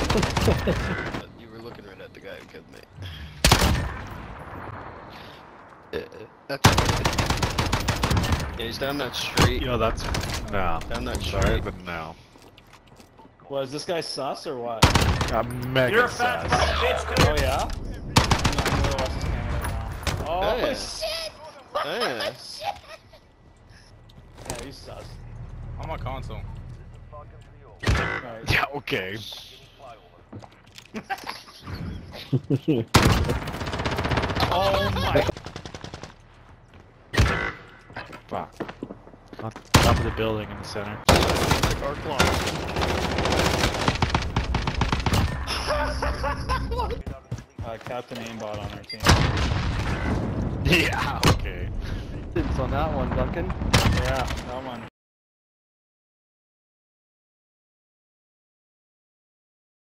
You were looking right at the guy who killed me. Yeah, he's down that street. Yo, that's no. Down that street. Sorry, but no. Well, is this guy sus or what? Mega You're a fat sus. bitch. Oh yeah? I'm in West Canada now. Oh Yeah. shit! Yeah. Yeah, he's sus. I'm on console. Right. Yeah, okay. Oh my! Fuck. On top of the building in the center. Our clock. Captain Aimbot on our team. Yeah, okay. It's on that one, Duncan. Yeah, that one.